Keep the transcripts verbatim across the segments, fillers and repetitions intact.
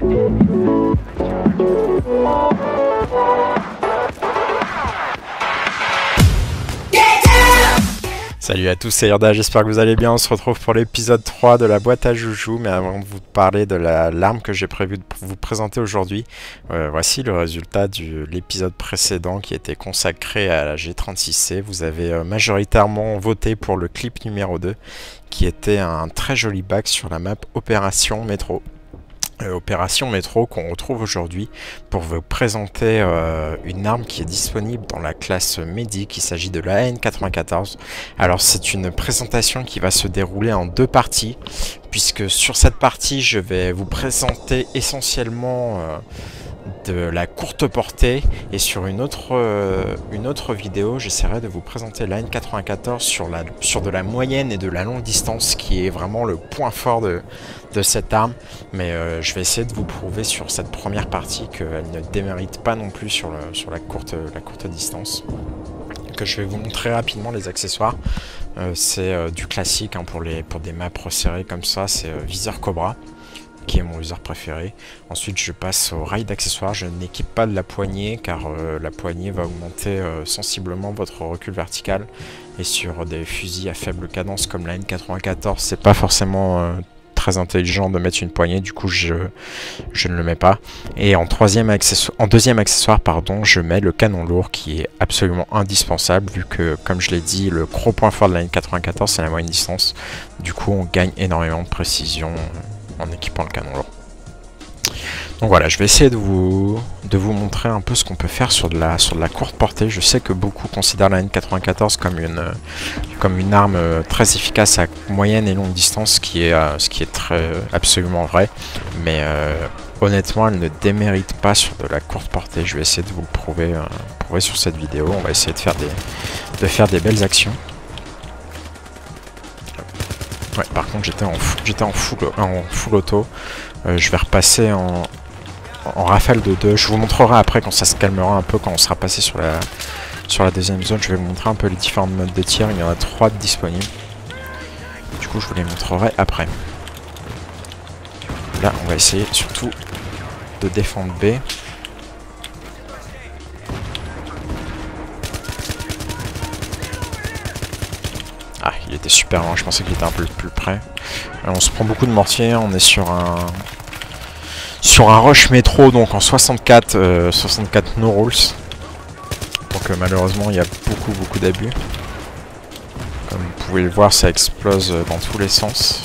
Salut à tous, c'est Irda, j'espère que vous allez bien. On se retrouve pour l'épisode trois de la boîte à joujoux. Mais avant de vous parler de l'arme que j'ai prévu de vous présenter aujourd'hui, euh, voici le résultat de l'épisode précédent qui était consacré à la G trente-six C. Vous avez euh, majoritairement voté pour le clip numéro deux, qui était un très joli bac sur la map Opération Métro. Euh, Opération Métro qu'on retrouve aujourd'hui pour vous présenter euh, une arme qui est disponible dans la classe médic. Il s'agit de la A N quatre-vingt-quatorze. Alors c'est une présentation qui va se dérouler en deux parties, puisque sur cette partie je vais vous présenter essentiellement euh, de la courte portée, et sur une autre, euh, une autre vidéo j'essaierai de vous présenter la A N quatre-vingt-quatorze sur, la, sur de la moyenne et de la longue distance, qui est vraiment le point fort de, de cette arme. Mais euh, je vais essayer de vous prouver sur cette première partie qu'elle ne démérite pas non plus sur, le, sur la, courte, la courte distance. Que je vais vous montrer rapidement les accessoires. Euh, c'est euh, du classique hein, pour, les, pour des maps resserrées comme ça, c'est euh, viseur Cobra, qui est mon viseur préféré. Ensuite je passe au rail d'accessoires. Je n'équipe pas de la poignée car euh, la poignée va augmenter euh, sensiblement votre recul vertical, et sur des fusils à faible cadence comme la A N quatre-vingt-quatorze c'est pas forcément euh, très intelligent de mettre une poignée, du coup je, je ne le mets pas. Et en, troisième accessoire, en deuxième accessoire pardon, je mets le canon lourd, qui est absolument indispensable vu que, comme je l'ai dit, le gros point fort de la A N quatre-vingt-quatorze c'est la moyenne distance. Du coup on gagne énormément de précision en équipant le canon lourd. Donc voilà, je vais essayer de vous, de vous montrer un peu ce qu'on peut faire sur de, la, sur de la courte portée. Je sais que beaucoup considèrent la A N quatre-vingt-quatorze comme une, comme une arme très efficace à moyenne et longue distance, ce qui est, euh, ce qui est très, absolument vrai. Mais euh, honnêtement, elle ne démérite pas sur de la courte portée. Je vais essayer de vous le prouver, euh, prouver sur cette vidéo. On va essayer de faire des, de faire des belles actions. Ouais, par contre j'étais en, j'étais en, full, en full auto. Euh, je vais repasser en, en rafale de deux. Je vous montrerai après quand ça se calmera un peu, quand on sera passé sur la, sur la deuxième zone. Je vais vous montrer un peu les différents modes de tir. Il y en a trois disponibles. Du coup je vous les montrerai après. Là on va essayer surtout de défendre B. Ah, il était super loin, je pensais qu'il était un peu plus près. Alors, on se prend beaucoup de mortiers, on est sur un sur un rush métro, donc en soixante-quatre, euh, soixante-quatre no rules. Donc euh, malheureusement il y a beaucoup beaucoup d'abus. Comme vous pouvez le voir, ça explose dans tous les sens.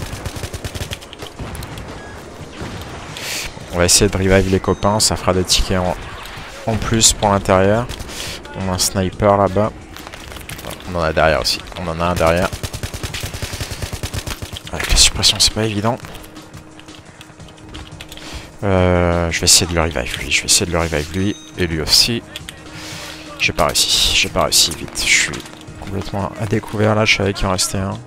On va essayer de revive les copains, ça fera des tickets en, en plus pour l'intérieur. On a un sniper là-bas. On en a derrière aussi, on en a un derrière. Avec la suppression c'est pas évident. Euh, je vais essayer de le revive lui, je vais essayer de le revive lui, et lui aussi. J'ai pas réussi, j'ai pas réussi vite, je suis complètement à découvert là, je savais qu'il en restait un.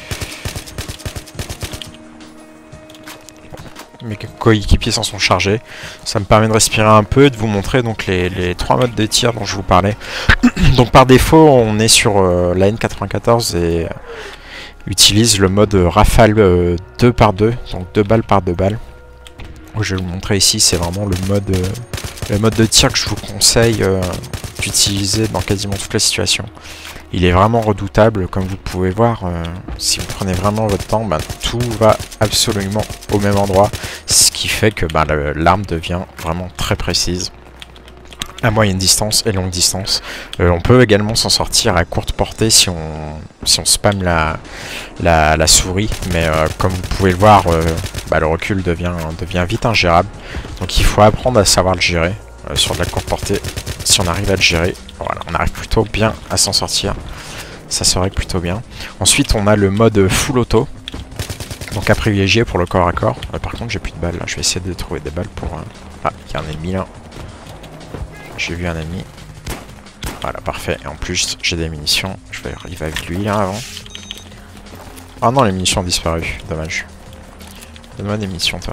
Mes coéquipiers s'en sont chargés. Ça me permet de respirer un peu et de vous montrer donc les, les trois modes de tir dont je vous parlais. Donc par défaut on est sur euh, la A N quatre-vingt-quatorze et euh, utilise le mode rafale euh, deux par deux, donc deux balles par deux balles. Je vais vous montrer ici, c'est vraiment le mode, euh, le mode de tir que je vous conseille euh, d'utiliser dans quasiment toutes les situations. Il est vraiment redoutable, comme vous pouvez voir, euh, si vous prenez vraiment votre temps, bah, tout va absolument au même endroit, ce qui fait que bah, l'arme devient vraiment très précise à moyenne distance et longue distance. Euh, on peut également s'en sortir à courte portée si on, si on spamme la, la, la souris, mais euh, comme vous pouvez le voir, euh, bah, le recul devient, devient vite ingérable, donc il faut apprendre à savoir le gérer euh, sur de la courte portée. Si on arrive à le gérer, voilà, on arrive plutôt bien à s'en sortir. Ça serait plutôt bien. Ensuite, on a le mode full auto, donc à privilégier pour le corps à corps. Euh, par contre, j'ai plus de balles là. Je vais essayer de trouver des balles pour. Euh... Ah, il y a un ennemi là. J'ai vu un ennemi. Voilà, parfait. Et en plus, j'ai des munitions. Je vais arriver avec lui là avant. Ah non, les munitions ont disparu. Dommage. Donne-moi des munitions, toi.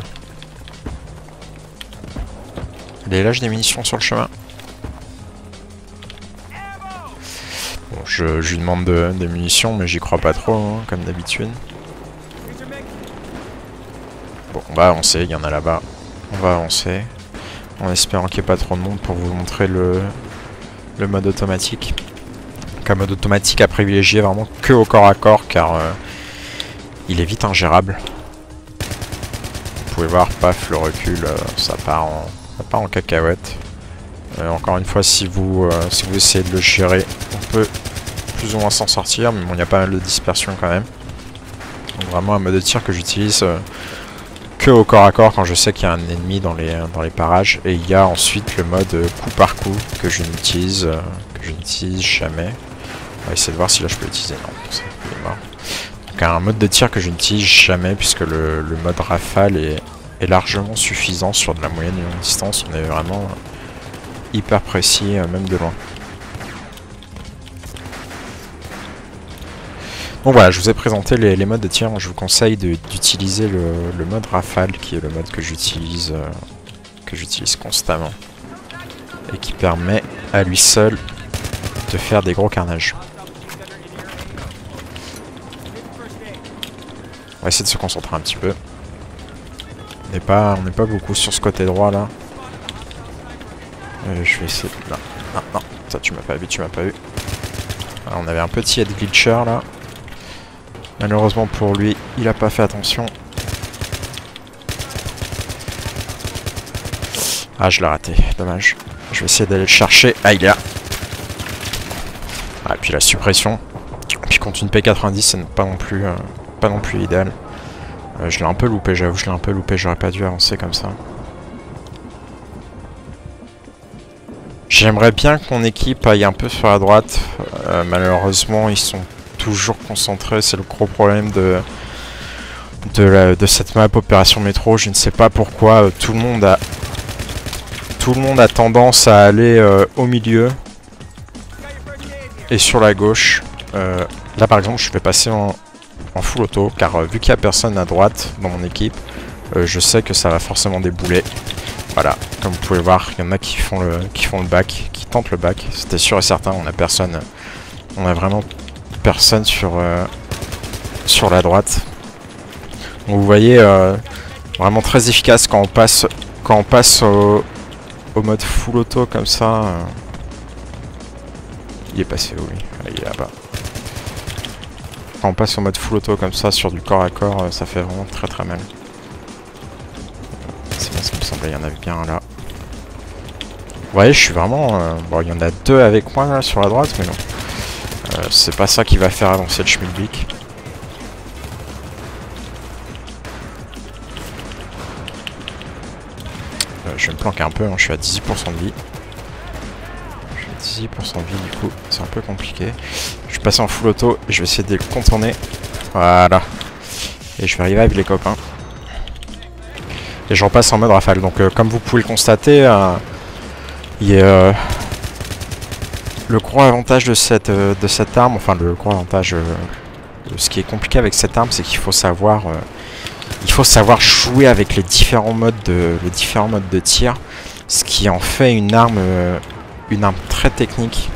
Allez, lâche des munitions sur le chemin. Bon, je, je lui demande de, des munitions, mais j'y crois pas trop, hein, comme d'habitude. Bon, bah on sait, il y en a là-bas. On va avancer. En espérant qu'il n'y ait pas trop de monde pour vous montrer le, le mode automatique. Donc un mode automatique à privilégier vraiment que au corps à corps car euh, il est vite ingérable. Vous pouvez voir, paf, le recul, euh, ça part en, ça part en cacahuète. Euh, encore une fois, si vous, euh, si vous essayez de le gérer, on peut plus ou moins s'en sortir, mais bon, il y a pas mal de dispersion quand même. Donc vraiment un mode de tir que j'utilise euh, que au corps à corps quand je sais qu'il y a un ennemi dans les, dans les parages. Et il y a ensuite le mode euh, coup par coup que je n'utilise euh, que je n'utilise jamais. On va essayer de voir si là je peux l'utiliser. Non, ça, il est mort. Donc un mode de tir que je n'utilise jamais puisque le, le mode rafale est, est largement suffisant sur de la moyenne et longue distance. On est vraiment hyper précis, euh, même de loin. Donc voilà, je vous ai présenté les, les modes de tir. Je vous conseille d'utiliser le, le mode rafale, qui est le mode que j'utilise euh, que j'utilise constamment et qui permet à lui seul de faire des gros carnages. On va essayer de se concentrer un petit peu. On n'est pas, on n'est pas beaucoup sur ce côté droit là. Euh, je vais essayer. Non, non, non, ça tu m'as pas vu, tu m'as pas vu. Alors, on avait un petit head glitcher là. Malheureusement pour lui, il a pas fait attention. Ah, je l'ai raté, dommage. Je vais essayer d'aller le chercher. Ah, il est là. Ah, et puis la suppression. Puis contre une P quatre-vingt-dix, c'est pas non plus, euh, pas non plus idéal. Euh, je l'ai un peu loupé, j'avoue, je l'ai un peu loupé. J'aurais pas dû avancer comme ça. J'aimerais bien que mon équipe aille un peu sur la droite. Euh, malheureusement, ils sont toujours concentrés. C'est le gros problème de, de, la, de cette map Opération Métro. Je ne sais pas pourquoi euh, tout le monde a tout le monde a tendance à aller euh, au milieu et sur la gauche. Euh, là par exemple, je vais passer en, en full auto car euh, vu qu'il n'y a personne à droite dans mon équipe, euh, je sais que ça va forcément débouler. Voilà, comme vous pouvez voir, il y en a qui font le qui font le back, qui tentent le back. C'était sûr et certain. On a personne, on a vraiment personne sur euh, sur la droite. Donc vous voyez, euh, vraiment très efficace quand on passe quand on passe au, au mode full auto comme ça. Euh, il est passé où lui? Ah, il est là-bas. Quand on passe au mode full auto comme ça sur du corps à corps, euh, ça fait vraiment très très mal. C'est bien, ça me semblait, il y en avait bien un là. Vous voyez, je suis vraiment... Euh, bon, il y en a deux avec moi là sur la droite, mais non. Euh, c'est pas ça qui va faire avancer le schmilblick. Euh, je vais me planquer un peu, hein, je suis à dix-huit pour cent de vie. Je suis à dix-huit pour cent de vie, du coup, c'est un peu compliqué. Je vais passer en full auto et je vais essayer de les contourner. Voilà. Et je vais arriver avec les copains. Et je repasse en mode rafale. Donc, euh, comme vous pouvez le constater, euh, il y a... Euh, le gros avantage de cette, euh, de cette arme, enfin le gros avantage, euh, ce qui est compliqué avec cette arme, c'est qu'il faut savoir, euh, il faut savoir jouer avec les différents modes de, les différents modes de tir, ce qui en fait une arme, euh, une arme très technique.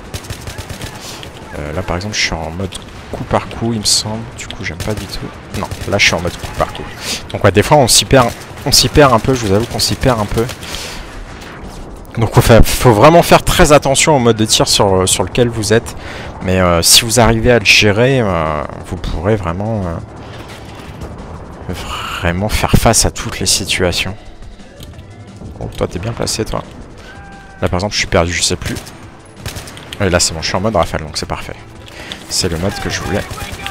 Euh, là par exemple, je suis en mode coup par coup, il me semble. Du coup, j'aime pas du tout. Non, là je suis en mode coup par coup. Donc ouais, des fois on s'y perd, on s'y perd un peu. Je vous avoue qu'on s'y perd un peu. Donc il faut, faut vraiment faire très attention au mode de tir sur, sur lequel vous êtes. Mais euh, si vous arrivez à le gérer, euh, vous pourrez vraiment, euh, vraiment faire face à toutes les situations. Bon, toi t'es bien placé toi. Là par exemple je suis perdu, je sais plus. Et là c'est bon, je suis en mode rafale donc c'est parfait. C'est le mode que je voulais.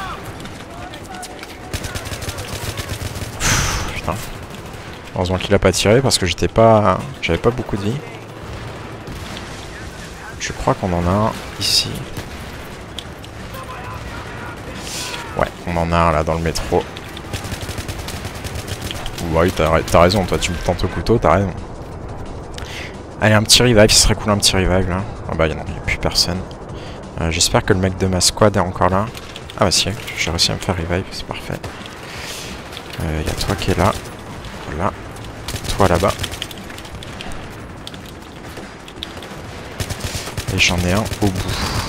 Pff, putain. Heureusement qu'il a pas tiré parce que j'étais pas, j'avais pas beaucoup de vie. Je crois qu'on en a un ici. Ouais, on en a un là dans le métro. Ouais, t'as t'as raison, toi tu me tentes au couteau, t'as raison. Allez, un petit revive, ce serait cool un petit revive là. Ah bah non, il n'y a plus personne. Euh, J'espère que le mec de ma squad est encore là. Ah bah si, j'ai réussi à me faire revive, c'est parfait. Il euh, y a toi qui est là. Voilà. Toi là-bas. Et j'en ai un au bout.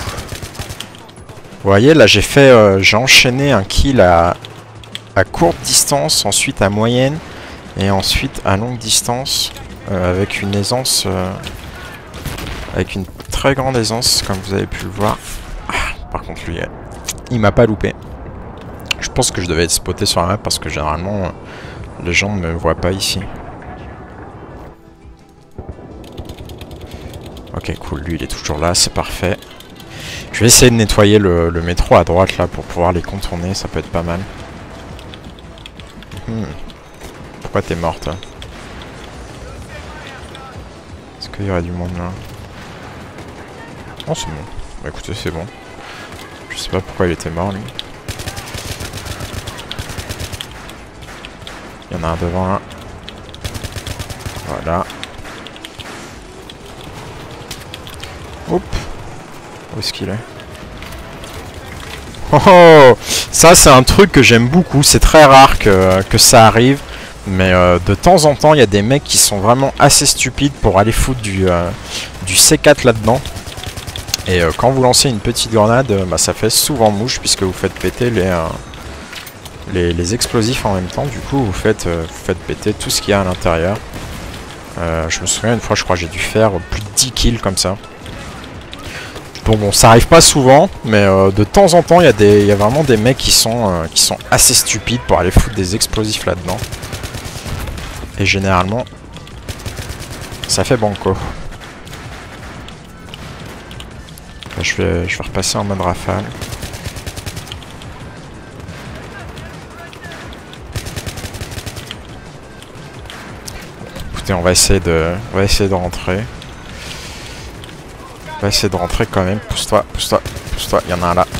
Vous voyez, là j'ai fait, euh, j'ai enchaîné un kill à, à courte distance, ensuite à moyenne Et ensuite à longue distance, euh, avec une aisance, euh, avec une très grande aisance, comme vous avez pu le voir. Ah, par contre lui, il m'a pas loupé. Je pense que je devais être spoté sur la map parce que généralement, les gens ne me voient pas ici. Ok, cool, lui il est toujours là, c'est parfait. Je vais essayer de nettoyer le, le métro à droite là pour pouvoir les contourner, ça peut être pas mal. Hmm. Pourquoi t'es morte? Est-ce qu'il y aurait du monde là? Oh c'est bon. Bah écoutez c'est bon. Je sais pas pourquoi il était mort lui. Il y en a un devant là. Voilà. Hop. Où est-ce qu'il est? Oh, oh, ça c'est un truc que j'aime beaucoup, c'est très rare que, que ça arrive. Mais euh, de temps en temps, il y a des mecs qui sont vraiment assez stupides pour aller foutre du, euh, du C quatre là-dedans. Et euh, quand vous lancez une petite grenade, euh, bah, ça fait souvent mouche puisque vous faites péter les, euh, les, les explosifs en même temps. Du coup, vous faites, euh, vous faites péter tout ce qu'il y a à l'intérieur. Euh, je me souviens une fois, je crois que j'ai dû faire plus de dix kills comme ça. Bon, bon, ça arrive pas souvent, mais euh, de temps en temps, il y, y a vraiment des mecs qui sont, euh, qui sont assez stupides pour aller foutre des explosifs là-dedans. Et généralement, ça fait banco. Là, je vais, je vais repasser en mode rafale. Écoutez, on va essayer de, on va essayer de rentrer. On va essayer de rentrer quand même. Pousse-toi, pousse-toi, pousse-toi. Il y en a un là.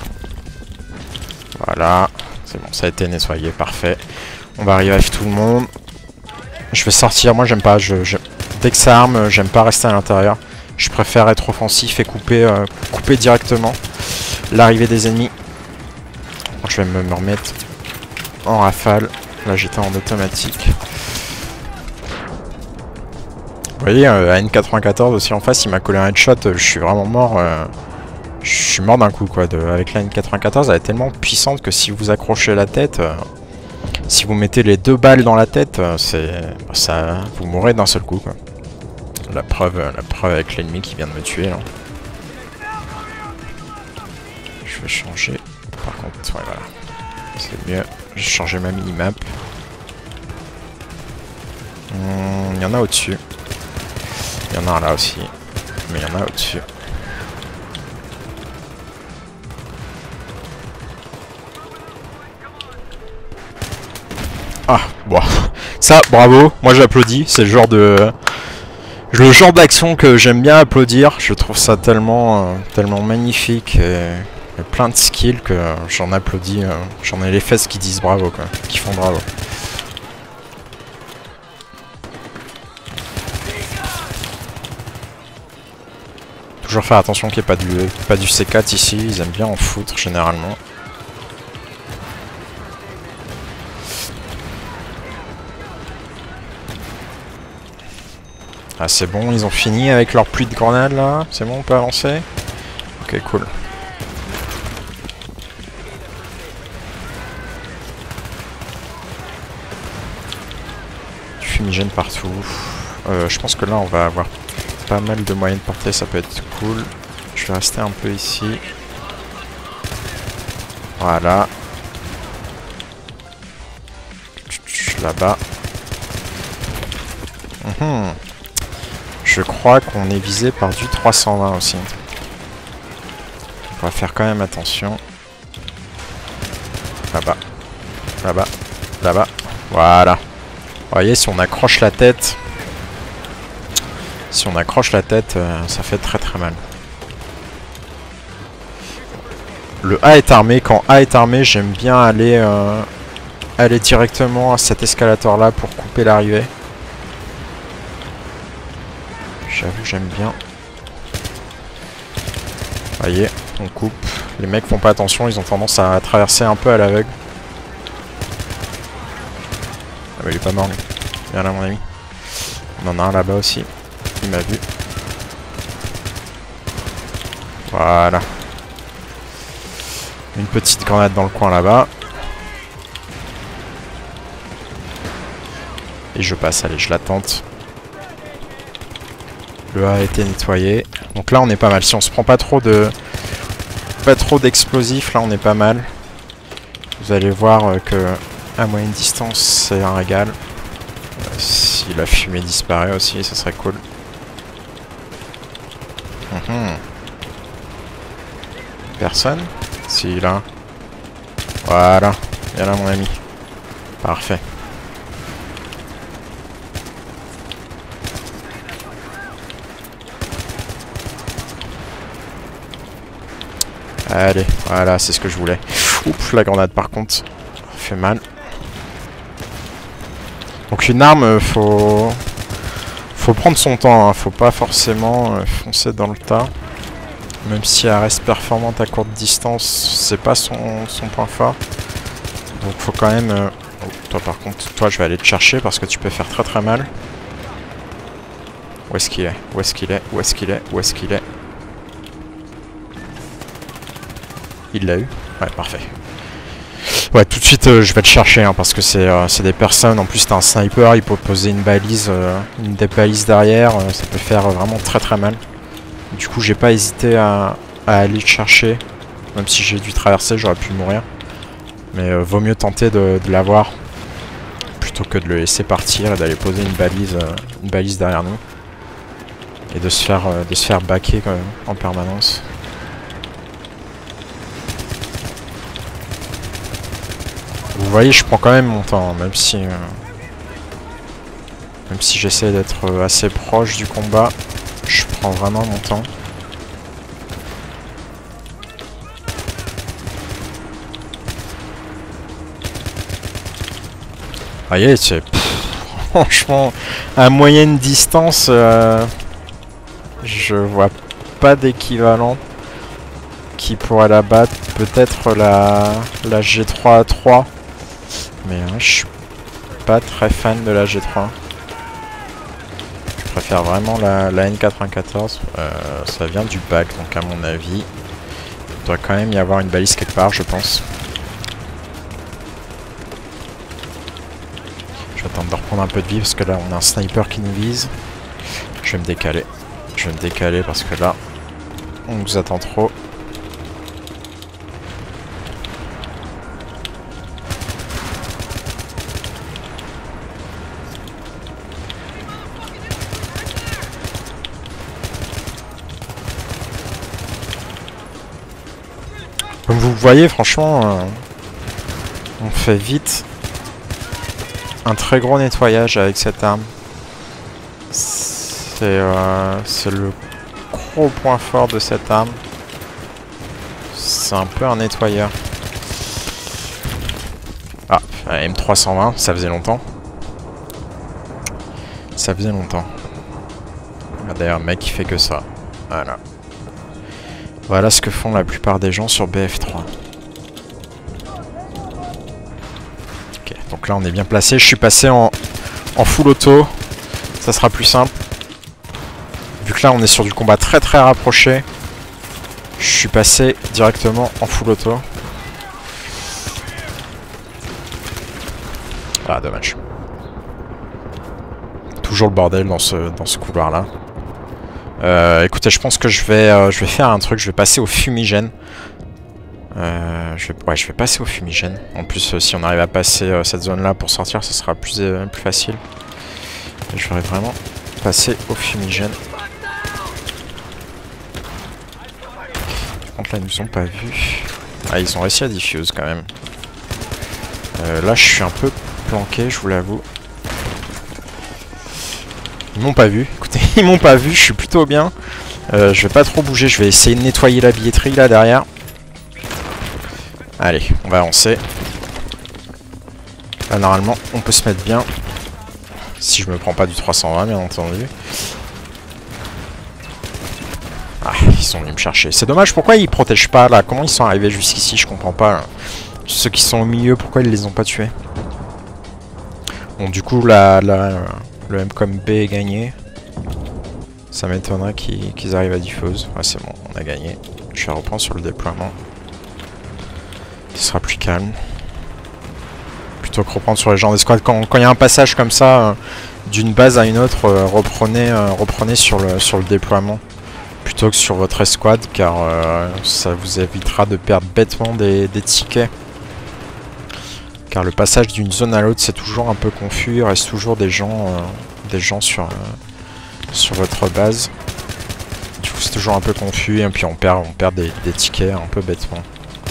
Voilà. C'est bon, ça a été nettoyé, parfait. On va arriver avec tout le monde. Je vais sortir, moi j'aime pas, je, je, dès que ça arme, j'aime pas rester à l'intérieur. Je préfère être offensif et couper, euh, couper directement l'arrivée des ennemis. Je vais me, me remettre en rafale. Là j'étais en automatique. Vous voyez, euh, à N quatre-vingt-quatorze aussi en face, il m'a collé un headshot, je suis vraiment mort. Euh, je suis mort d'un coup quoi. De, avec la N quatre-vingt-quatorze, elle est tellement puissante que si vous accrochez la tête... Euh, Si vous mettez les deux balles dans la tête, c'est ça, vous mourrez d'un seul coup quoi. La preuve, la preuve avec l'ennemi qui vient de me tuer là. Je vais changer. Par contre, ouais, voilà, c'est mieux. Je vais changer ma minimap. Il hum, y en a au-dessus. Il y en a un là aussi, mais il y en a au-dessus. Ah, bon. Ça, bravo. Moi, j'applaudis. C'est le genre de... Le genre d'action que j'aime bien applaudir. Je trouve ça tellement, euh, tellement magnifique et, et plein de skills que j'en applaudis. Euh, j'en ai les fesses qui disent bravo, quoi. Qui font bravo. Toujours faire attention qu'il n'y ait pas du, pas du C quatre ici. Ils aiment bien en foutre, généralement. Ah c'est bon, ils ont fini avec leur pluie de grenades là. C'est bon, on peut avancer? Ok, cool. Du fumigène partout. Euh, je pense que là on va avoir pas mal de moyens de portée, ça peut être cool. Je vais rester un peu ici. Voilà. Là-bas. Mmh. Je crois qu'on est visé par du trois cent vingt aussi. On va faire quand même attention. Là-bas. Là-bas. Là-bas. Voilà. Vous voyez, si on accroche la tête... Si on accroche la tête, euh, ça fait très très mal. Le A est armé. Quand A est armé, j'aime bien aller, euh, aller directement à cet escalator-là pour couper l'arrivée. J'avoue, j'aime bien. Voyez, on coupe. Les mecs font pas attention, ils ont tendance à traverser un peu à l'aveugle. Ah bah il est pas mort lui. Viens là mon ami. On en a un là-bas aussi. Il m'a vu. Voilà. Une petite grenade dans le coin là-bas. Et je passe, allez, je la tente. Le A a été nettoyé. Donc là on est pas mal. Si on se prend pas trop de... Pas trop d'explosifs, là on est pas mal. Vous allez voir euh, que à moyenne distance c'est un régal. Euh, si la fumée disparaît aussi, ça serait cool. Mmh. Personne? Si, là. Voilà. Viens là mon ami. Parfait. Allez, voilà, c'est ce que je voulais. Oups, la grenade par contre, ça fait mal. Donc une arme, faut... Faut prendre son temps, hein. Faut pas forcément euh, foncer dans le tas. Même si elle reste performante à courte distance, c'est pas son, son point fort. Donc faut quand même... Euh... Oh, toi par contre, toi je vais aller te chercher parce que tu peux faire très très mal. Où est-ce qu'il est? Où est-ce qu'il est? Où est-ce qu'il est? Où est-ce qu'il est? Il l'a eu? Ouais, parfait. Ouais, tout de suite, euh, je vais te chercher, hein, parce que c'est euh, des personnes. En plus, t'as un sniper, il peut poser une balise, euh, une des balises derrière. Euh, ça peut faire euh, vraiment très très mal. Du coup, j'ai pas hésité à, à aller le chercher. Même si j'ai dû traverser, j'aurais pu mourir. Mais euh, vaut mieux tenter de, de l'avoir plutôt que de le laisser partir et d'aller poser une balise, euh, une balise derrière nous. Et de se faire, euh, de se faire baquer quand même, en permanence. Vous voyez, je prends quand même mon temps, même si... Euh, même si j'essaie d'être euh, assez proche du combat, je prends vraiment mon temps. Vous voyez, c'est... Franchement, à moyenne distance, euh, je vois pas d'équivalent qui pourrait la battre. Peut-être la, la G trois A trois. Mais hein, je suis pas très fan de la G trois. Je préfère vraiment la, la N quatre-vingt-quatorze. Euh, ça vient du bac, donc à mon avis, il doit quand même y avoir une balise quelque part, je pense. Je vais attendre de reprendre un peu de vie parce que là on a un sniper qui nous vise. Je vais me décaler. Je vais me décaler parce que là, on nous attend trop. Comme vous voyez, franchement, euh, on fait vite un très gros nettoyage avec cette arme. C'est euh, le gros point fort de cette arme. C'est un peu un nettoyeur. Ah, M trois cent vingt, ça faisait longtemps. Ça faisait longtemps. D'ailleurs, mec, il fait que ça. Voilà. Voilà ce que font la plupart des gens sur B F trois. Ok, donc là on est bien placé. Je suis passé en, en full auto. Ça sera plus simple. Vu que là on est sur du combat très très rapproché, je suis passé directement en full auto. Ah, dommage. Toujours le bordel dans ce, dans ce couloir là. Euh, écoutez, je pense que je vais, euh, je vais faire un truc, je vais passer au fumigène. Euh, je vais, ouais, je vais passer au fumigène. En plus, euh, si on arrive à passer euh, cette zone-là pour sortir, ça sera plus, euh, plus facile. Et je vais vraiment passer au fumigène. Par contre, là, ils nous ont pas vus. Ah, ils ont réussi à diffuse quand même. Euh, là, je suis un peu planqué, je vous l'avoue. Ils m'ont pas vu, écoutez, ils m'ont pas vu, je suis plutôt bien. Euh, je vais pas trop bouger, je vais essayer de nettoyer la billetterie là derrière. Allez, on va avancer. Là normalement, on peut se mettre bien. Si je me prends pas du trois cent vingt, bien entendu. Ah, ils sont venus me chercher. C'est dommage, pourquoi ils protègent pas là? Comment ils sont arrivés jusqu'ici? Je comprends pas. Là. Ceux qui sont au milieu, pourquoi ils les ont pas tués? Bon, du coup, la... la le M COM B est gagné. Ça m'étonnerait qu'ils qu'ils arrivent à diffuse. Ouais, c'est bon, on a gagné. Je vais reprendre sur le déploiement. Ce sera plus calme. plutôt que reprendre sur les gens d'escouade. Quand il y a un passage comme ça, euh, d'une base à une autre, euh, reprenez, euh, reprenez sur, le, sur le déploiement. Plutôt que sur votre escouade, car euh, ça vous évitera de perdre bêtement des, des tickets. Car le passage d'une zone à l'autre, c'est toujours un peu confus. Il reste toujours des gens, euh, des gens sur, euh, sur votre base. Du coup, c'est toujours un peu confus et puis on perd, on perd des, des tickets un peu bêtement.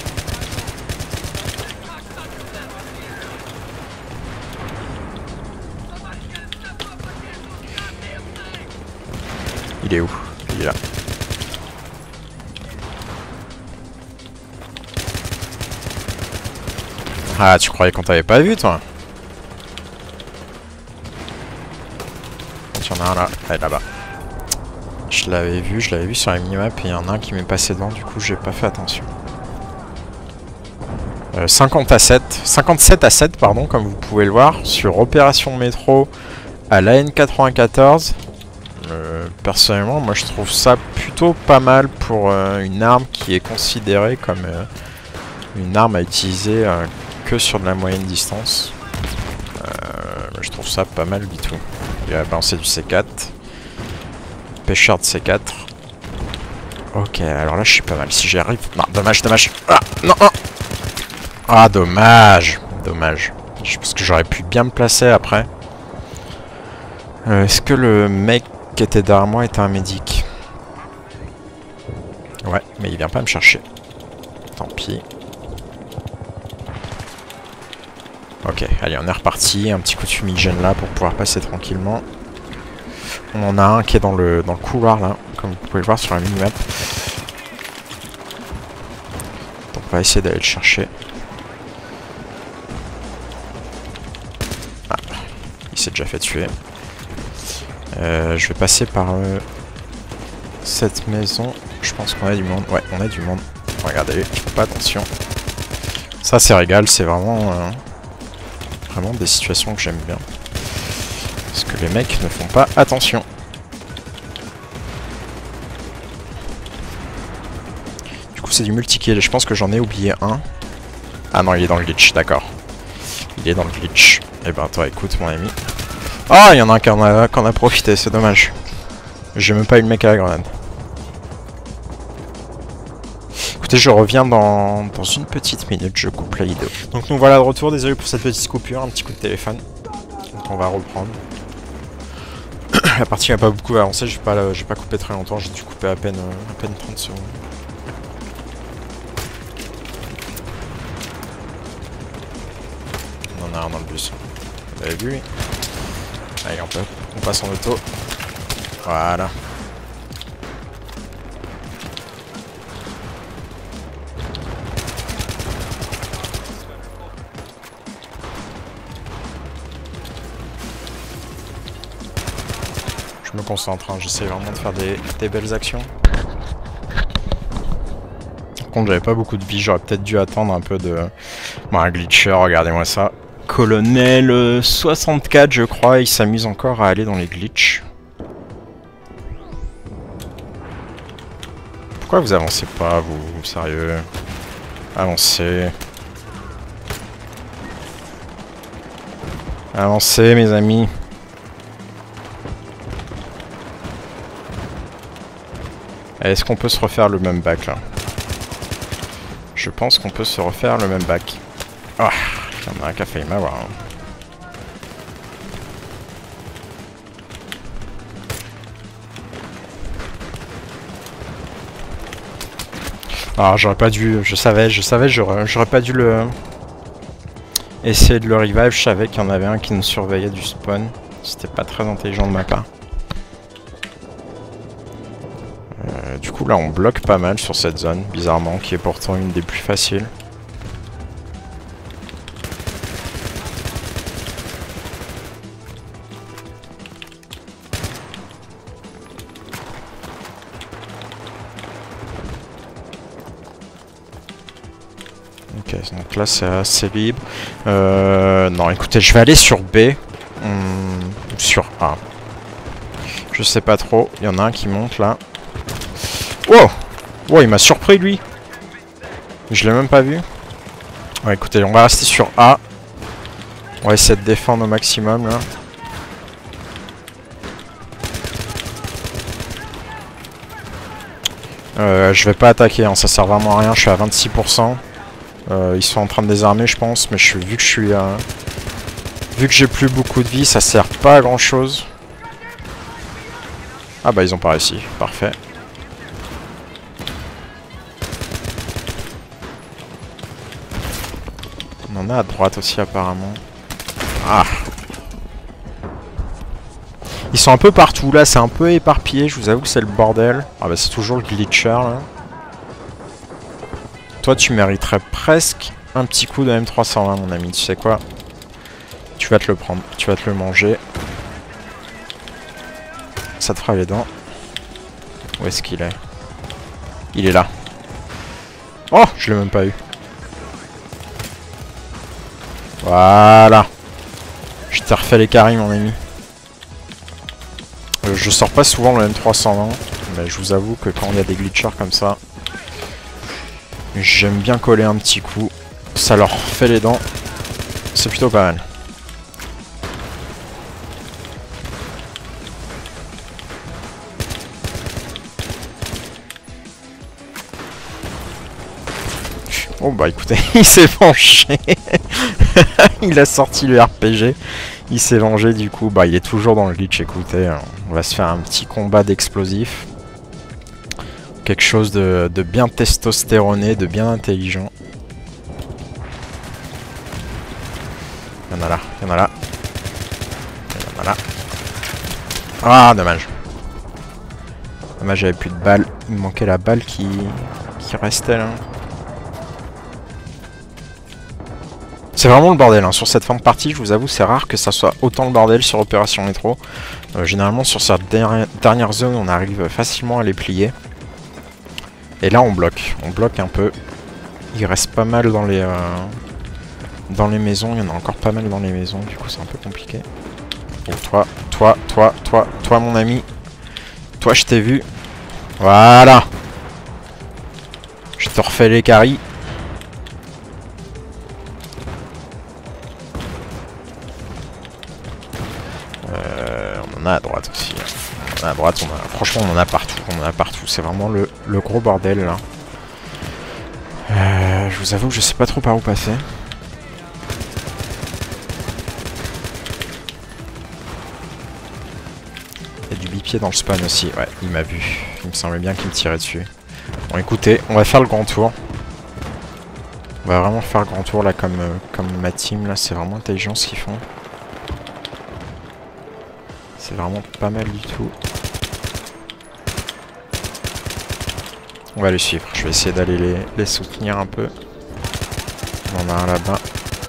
Il est où? Il est là. Ah, tu croyais qu'on t'avait pas vu, toi? Il y en a un là, ouais, là-bas. Je l'avais vu, je l'avais vu sur la minimap et il y en a un qui m'est passé devant, du coup j'ai pas fait attention. Euh, cinquante à sept, cinquante-sept à sept, pardon, comme vous pouvez le voir, sur Opération Métro à l'A N quatre-vingt-quatorze. Euh, personnellement, moi je trouve ça plutôt pas mal pour euh, une arme qui est considérée comme euh, une arme à utiliser euh, que sur de la moyenne distance. Euh, je trouve ça pas mal du tout. Il a balancé du C quatre. Pêcheur de C quatre. Ok, alors là je suis pas mal. Si j'y arrive... Non, dommage, dommage. Ah, non, non. Ah, dommage. Dommage. Je pense que j'aurais pu bien me placer après. Euh, Est-ce que le mec qui était derrière moi était un médic? Ouais, mais il vient pas me chercher. Tant pis. Ok, allez, on est reparti. Un petit coup de fumigène là pour pouvoir passer tranquillement. On en a un qui est dans le, dans le couloir là, comme vous pouvez le voir sur la minimap. Donc on va essayer d'aller le chercher. Ah, il s'est déjà fait tuer. Euh, je vais passer par euh, cette maison. Je pense qu'on a du monde. Ouais, on a du monde. Regardez, faites pas attention. Ça c'est régal, c'est vraiment... Euh, vraiment des situations que j'aime bien. Parce que les mecs ne font pas attention. Du coup c'est du multi-kill. Je pense que j'en ai oublié un. Ah non, il est dans le glitch, d'accord. Il est dans le glitch. Eh ben toi écoute mon ami. Ah, il y en a un qui en a, qui en a profité, c'est dommage. J'ai même pas eu le mec à la grenade. Écoutez, je reviens dans, dans une petite minute, je coupe la vidéo. Donc nous voilà de retour, désolé pour cette petite coupure, un petit coup de téléphone. Donc on va reprendre. La partie n'a pas beaucoup avancé, j'ai pas, j'ai pas coupé très longtemps, j'ai dû couper à peine, à peine trente secondes. On en a un dans le bus. Vous avez vu? Allez, on, peut, on passe en auto. Voilà. Je me concentre, hein. J'essaie vraiment de faire des, des belles actions. Par contre, j'avais pas beaucoup de vie, j'aurais peut-être dû attendre un peu de... Bon, un glitcher, regardez-moi ça. Colonel soixante-quatre, je crois, il s'amuse encore à aller dans les glitches. Pourquoi vous avancez pas, vous, sérieux? Avancez. Avancez, mes amis. Est-ce qu'on peut se refaire le même bac, là? Je pense qu'on peut se refaire le même bac. Ah, il y en a un qui a failli m'avoir. Hein. Ah, j'aurais pas dû... Je savais, je savais, j'aurais pas dû le... essayer de le revive. Je savais qu'il y en avait un qui nous surveillait du spawn. C'était pas très intelligent de ma part. Euh, du coup, là, on bloque pas mal sur cette zone, bizarrement, qui est pourtant une des plus faciles. Ok, donc là c'est assez libre. Euh, non, écoutez, je vais aller sur B. Hum, sur A. Je sais pas trop. Il y en a un qui monte là. Wow! Wow, il m'a surpris lui. Je l'ai même pas vu. Ouais, écoutez, on va rester sur A. On va essayer de défendre au maximum là. Euh, je vais pas attaquer, hein, ça sert vraiment à rien, je suis à vingt-six pour cent. Euh, ils sont en train de désarmer je pense, mais je suis, vu que je suis... Euh, vu que j'ai plus beaucoup de vie, ça sert pas à grand chose. Ah bah ils ont pas réussi, parfait. On en a à droite aussi apparemment. Ah. Ils sont un peu partout là, c'est un peu éparpillé, je vous avoue que c'est le bordel. Ah bah c'est toujours le glitcher là. Toi tu mériterais presque un petit coup de M trois cent vingt mon ami, tu sais quoi? Tu vas te le prendre, tu vas te le manger. Ça te fera les dents. Où est-ce qu'il est? Il est là. Oh, je l'ai même pas eu. Voilà. Je t'ai refait les carrés mon ami. Euh, je sors pas souvent le M trois cent vingt, mais je vous avoue que quand il y a des glitchers comme ça, j'aime bien coller un petit coup. Ça leur fait les dents. C'est plutôt pas mal. Oh bah écoutez, il s'est vengé. Il a sorti le R P G. Il s'est vengé du coup. Bah il est toujours dans le glitch, écoutez. On va se faire un petit combat d'explosifs. Quelque chose de, de bien testostéroné, de bien intelligent. Il y en a là, il y en a là. Il y en a là. Ah dommage. Dommage, j'avais plus de balles. Il me manquait la balle qui, qui restait là. C'est vraiment le bordel, hein. Sur cette fin de partie, je vous avoue, c'est rare que ça soit autant le bordel sur Opération Métro. Euh, généralement, sur cette dernière, dernière zone, on arrive facilement à les plier. Et là, on bloque. On bloque un peu. Il reste pas mal dans les, euh, dans les maisons. Il y en a encore pas mal dans les maisons. Du coup, c'est un peu compliqué. Oh, toi, toi, toi, toi, toi, mon ami. Toi, je t'ai vu. Voilà. Je te refais les caries. À droite aussi. On a à droite, on a... franchement on en a partout, on en a partout. C'est vraiment le, le gros bordel là. Euh, je vous avoue que je sais pas trop par où passer. Il y a du bipied dans le spawn aussi. Ouais, il m'a vu. Il me semblait bien qu'il me tirait dessus. Bon écoutez, on va faire le grand tour. On va vraiment faire le grand tour là comme, euh, comme ma team là. C'est vraiment intelligent ce qu'ils font. C'est vraiment pas mal du tout. On va les suivre. Je vais essayer d'aller les, les soutenir un peu. On en a un là-bas.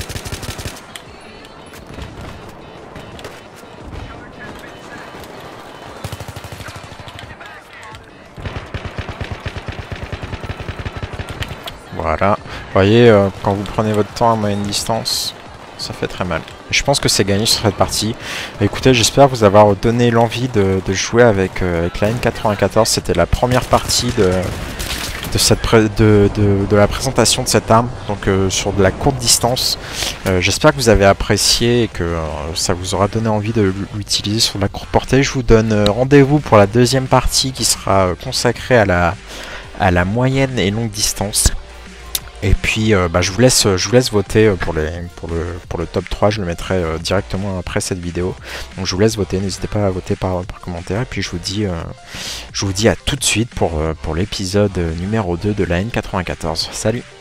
Voilà. Vous voyez, euh, quand vous prenez votre temps à moyenne distance, ça fait très mal. Je pense que c'est gagné sur cette partie. Écoutez, j'espère vous avoir donné l'envie de, de jouer avec, euh, avec la N quatre-vingt-quatorze. C'était la première partie de, de, cette pré de, de, de la présentation de cette arme, donc euh, sur de la courte distance. Euh, j'espère que vous avez apprécié et que euh, ça vous aura donné envie de l'utiliser sur de la courte portée. Je vous donne euh, rendez-vous pour la deuxième partie qui sera euh, consacrée à la, à la moyenne et longue distance. Et puis euh, bah, je vous laisse je vous laisse voter pour les pour le pour le top trois, je le mettrai euh, directement après cette vidéo. Donc je vous laisse voter, n'hésitez pas à voter par, par commentaire et puis je vous dis euh, je vous dis à tout de suite pour, euh, pour l'épisode numéro deux de la N quatre-vingt-quatorze. Salut.